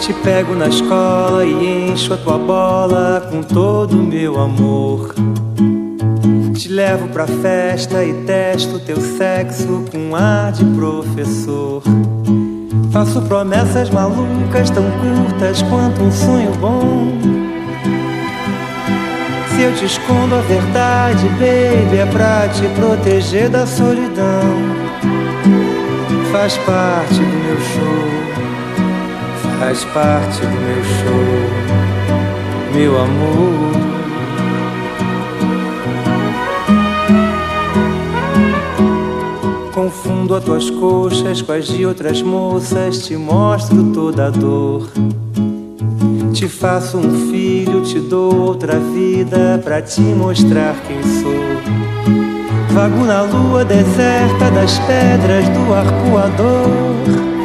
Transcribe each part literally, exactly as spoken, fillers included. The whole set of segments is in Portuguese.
Te pego na escola e encho a tua bola com todo o meu amor. Te levo pra festa e testo teu sexo com ar de professor. Faço promessas malucas tão curtas quanto um sonho bom. Se eu te escondo a verdade, baby, é pra te proteger da solidão. Faz parte do meu show, faz parte do meu show, meu amor. Confundo as tuas coxas com as de outras moças, te mostro toda a dor. Te faço um filho, te dou outra vida pra te mostrar quem sou. Vago na lua deserta das pedras do arpoador.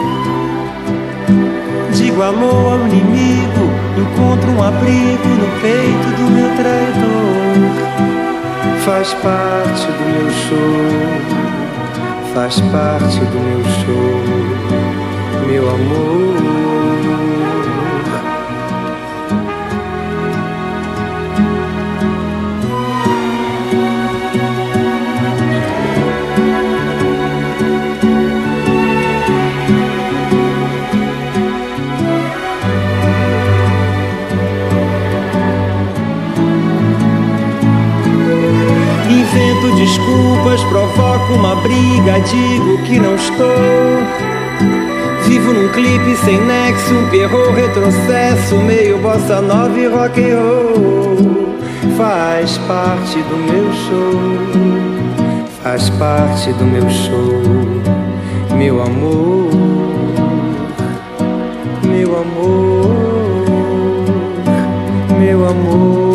Digo alô ao inimigo, encontro um abrigo no peito do meu traidor. Faz parte do meu show, faz parte do meu show, meu amor. Invento desculpas, provoco uma briga, digo que não estou. Vivo num clipe sem nexo, um perro retrocesso, meio bossa nova e rock and roll. Faz parte do meu show, faz parte do meu show, meu amor, meu amor, meu amor.